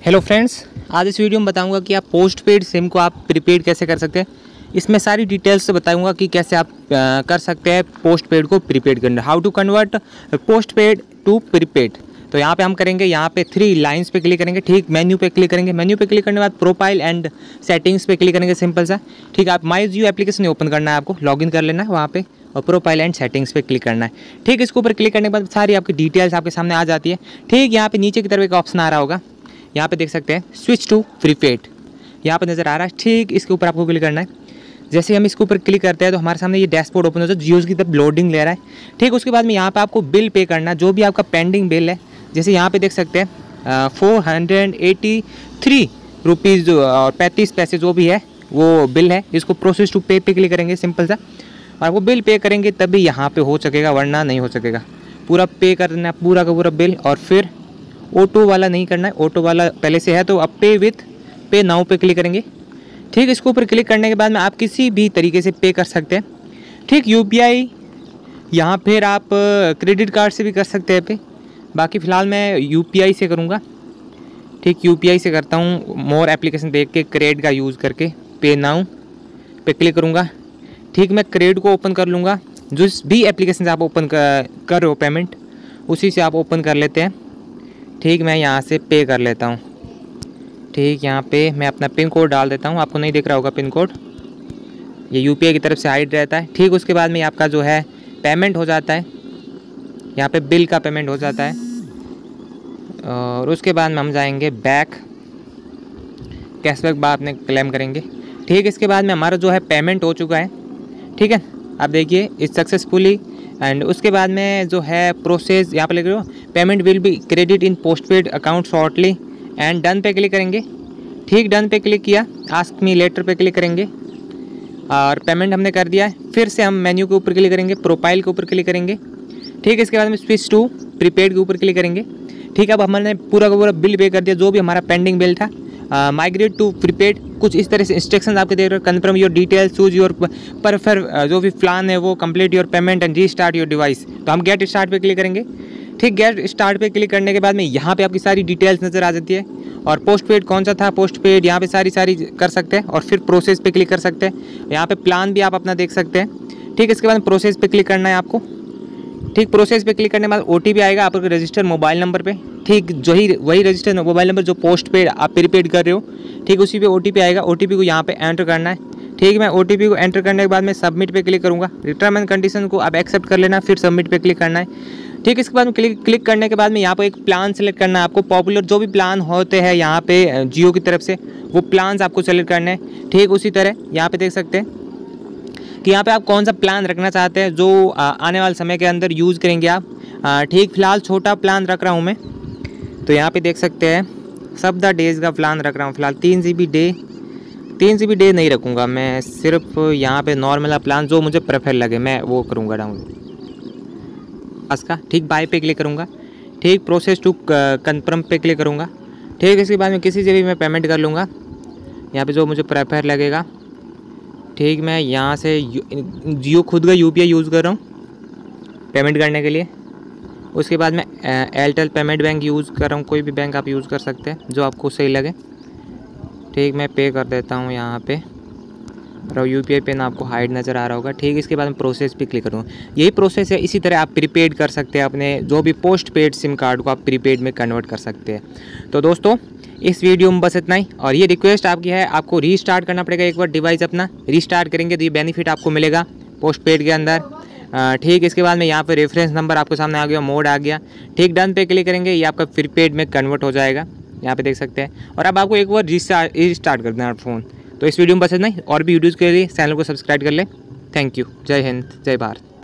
Hello friends, आज इस video में बताऊंगा कि आप पोस्ट पेड सिम को आप प्रीपेड कैसे कर सकते हैं। इसमें सारी डिटेल्स से बताऊंगा कि कैसे आप कर सकते हैं पोस्ट पेड को प्रीपेड करना, how to convert postpaid to prepaid. तो यहाँ पे हम करेंगे, यहाँ पे 3 लाइंस पे क्लिक करेंगे, ठीक। मेन्यू पे क्लिक करेंगे, मेन्यू पे क्लिक करने के बाद प्रोफाइल एंड सेटिंग्स पे क्लिक करेंगे, सिंपल सा, ठीक। आप माई जियो एप्लीकेशन ओपन करना है, आपको लॉगिन कर लेना है वहाँ पे और प्रोफाइल एंड सेटिंग्स पे क्लिक करना है, ठीक। इसके ऊपर क्लिक करने के बाद सारी आपकी डिटेल्स आपके सामने आ जाती है, ठीक। यहाँ पे नीचे की तरफ एक ऑप्शन आ रहा होगा, यहाँ पे देख सकते हैं स्विच टू प्रीपेड, यहाँ पे नज़र आ रहा है, ठीक। इसके ऊपर आपको क्लिक करना है। जैसे हम इसके ऊपर क्लिक करते हैं तो हमारे सामने ये डैशबोर्ड ओपन होता है, जियो की तरफ लोडिंग ले रहा है, ठीक। उसके बाद में यहाँ पे आपको बिल पे करना, जो भी आपका पेंडिंग बिल है। जैसे यहाँ पे देख सकते हैं 483 रुपीज़ और 35 पैसे जो भी है वो बिल है। इसको प्रोसेस टू पे क्लिक करेंगे, सिंपल सा, और वो बिल पे करेंगे तभी यहाँ पे हो सकेगा, वरना नहीं हो सकेगा। पूरा पे करना है, पूरा का पूरा बिल, और फिर ऑटो वाला नहीं करना है, ऑटो वाला पहले से है तो अब पे नाउ पे क्लिक करेंगे, ठीक। इसके ऊपर क्लिक करने के बाद में आप किसी भी तरीके से पे कर सकते हैं, ठीक। यूपीआई, यहाँ फिर आप क्रेडिट कार्ड से भी कर सकते हैं पे। बाकी फ़िलहाल मैं यूपीआई से करूँगा, ठीक। यूपीआई से करता हूँ, मोर एप्लीकेशन देख के क्रेड का यूज़ करके पे नाउ पे क्लिक करूँगा, ठीक। मैं क्रेड को ओपन कर लूँगा, जिस भी एप्लीकेशन से आप ओपन कर रहे हो पेमेंट, उसी से आप ओपन कर लेते हैं, ठीक। मैं यहाँ से पे कर लेता हूँ, ठीक। यहाँ पे मैं अपना पिन कोड डाल देता हूँ, आपको नहीं दिख रहा होगा पिन कोड, ये यूपीआई की तरफ से हाइड रहता है, ठीक। उसके बाद में आपका जो है पेमेंट हो जाता है, यहाँ पे बिल का पेमेंट हो जाता है, और उसके बाद में हम जाएंगे बैक, कैशबैक बाद में क्लेम करेंगे, ठीक। इसके बाद में हमारा जो है पेमेंट हो चुका है, ठीक है। आप देखिए इस सक्सेसफुली, एंड उसके बाद में जो है प्रोसेस, यहाँ पे लिख रहे हो payment will be credit in postpaid account shortly, and done पे क्लिक करेंगे, ठीक। डन पे क्लिक किया, आस्क मी लेटर पे क्लिक करेंगे, और पेमेंट हमने कर दिया है। फिर से हम मेन्यू के ऊपर क्लिक करेंगे, प्रोफाइल के ऊपर क्लिक करेंगे, ठीक। इसके बाद में स्विच टू प्रीपेड के ऊपर क्लिक करेंगे, ठीक। अब हमने पूरा का पूरा बिल पे कर दिया, जो भी हमारा पेंडिंग बिल था। माइग्रेट टू प्रीपेड, कुछ इस तरह से इंस्ट्रक्शन आपके दे रहे हो, confirm your details, choose your prefer, जो भी प्लान है वो, complete your payment and restart your device. तो हम गेट स्टार्ट पे क्लिक करेंगे, ठीक। गेट स्टार्ट पे क्लिक करने के बाद में यहाँ पे आपकी सारी डिटेल्स नज़र आ जाती है, और पोस्ट पेड कौन सा था, पोस्ट पेड यहाँ पे सारी कर सकते हैं, और फिर प्रोसेस पे क्लिक कर सकते हैं। यहाँ पे प्लान भी आप अपना देख सकते हैं, ठीक। इसके बाद प्रोसेस पे क्लिक करना है आपको, ठीक। प्रोसेस पे क्लिक करने के बाद OTP आएगा आपके रजिस्टर मोबाइल नंबर पे, ठीक। वही रजिस्टर मोबाइल नंबर जो पोस्ट पेड आप प्रीपेड कर रहे हो, ठीक। उसी पे OTP आएगा, OTP को यहाँ पे एंटर करना है, ठीक। मैं OTP को एंटर करने के बाद मैं सबमिट पे क्लिक करूँगा, टर्म एंड कंडीशन को आप एक्सेप्ट कर लेना, फिर सबमिट पे क्लिक करना है, ठीक। इसके बाद क्लिक करने के बाद में यहाँ पे एक प्लान सेलेक्ट करना है आपको, पॉपुलर जो भी प्लान होते हैं यहाँ पे जियो की तरफ से, वो प्लान्स आपको सेलेक्ट करने हैं, ठीक। उसी तरह यहाँ पे देख सकते हैं कि यहाँ पे आप कौन सा प्लान रखना चाहते हैं, जो आने वाले समय के अंदर यूज़ करेंगे आप, ठीक। फिलहाल छोटा प्लान रख रहा हूँ मैं, तो यहाँ पे देख सकते हैं सब द डेज़ का प्लान रख रहा हूँ फिलहाल। 3 GB डे नहीं रखूँगा मैं, सिर्फ यहाँ पे नॉर्मल प्लान जो मुझे प्रेफर लगे मैं वो करूँगा डाउनलोड का, ठीक। बाय पे क्लिक करूँगा, ठीक। प्रोसेस टू कन्फर्म पे क्लिक करूँगा, ठीक। इसके बाद में किसी से भी मैं पेमेंट कर लूँगा, यहाँ पे जो मुझे प्रेफर लगेगा, ठीक। मैं यहाँ से जियो खुद का UPI यूज़ कर रहा हूँ पेमेंट करने के लिए। उसके बाद मैं एयरटेल पेमेंट बैंक यूज़ कर रहा हूँ, कोई भी बैंक आप यूज़ कर सकते हैं जो आपको सही लगे, ठीक। मैं पे कर देता हूँ यहाँ पे, और UPI पिन आपको हाइड नज़र आ रहा होगा, ठीक। इसके बाद मैं प्रोसेस पे क्लिक करूँगा। यही प्रोसेस है, इसी तरह आप प्रीपेड कर सकते हैं अपने जो भी पोस्ट पेड सिम कार्ड को आप प्रीपेड में कन्वर्ट कर सकते हैं। तो दोस्तों इस वीडियो में बस इतना ही, और ये रिक्वेस्ट आपकी है, आपको रीस्टार्ट करना पड़ेगा एक बार डिवाइस अपना, रीस्टार्ट करेंगे तो ये बेनिफिट आपको मिलेगा पोस्ट पेड के अंदर, ठीक। इसके बाद में यहाँ पे रेफरेंस नंबर आपके सामने आ गया, मोड आ गया, ठीक। डन पे क्लिक करेंगे, ये आपका प्रीपेड में कन्वर्ट हो जाएगा, यहाँ पे देख सकते हैं। और अब आपको एक बार रीस्टार्ट कर देना फ़ोन। तो इस वीडियो में बस इतना ही, और भी वीडियोज़ के लिए चैनल को सब्सक्राइब कर लें। थैंक यू, जय हिंद, जय भारत।